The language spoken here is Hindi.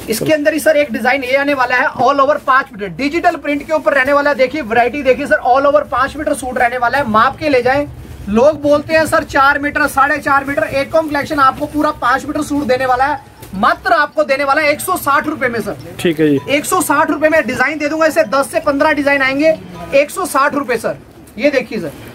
इसके अंदर ही सर एक डिजाइन ये आने वाला है, all over 5 metre digital print के ऊपर रहने वाला है। देखिए वैरायटी देखिए sir, all over 5 metre suit रहने वाला है। माप के ले जाएं, लोग बोलते हैं सर 4 मीटर 4.5 मीटर। एकॉम कलेक्शन आपको पूरा 5 मीटर सूट देने वाला है, मात्र आपको देने वाला है 160 रुपए में सर। ठीक है जी, 160 रुपए में डिजाइन दे दूंगा। इसे 10 से 15 डिजाइन आएंगे, 160 रुपए सर। ये देखिए सर,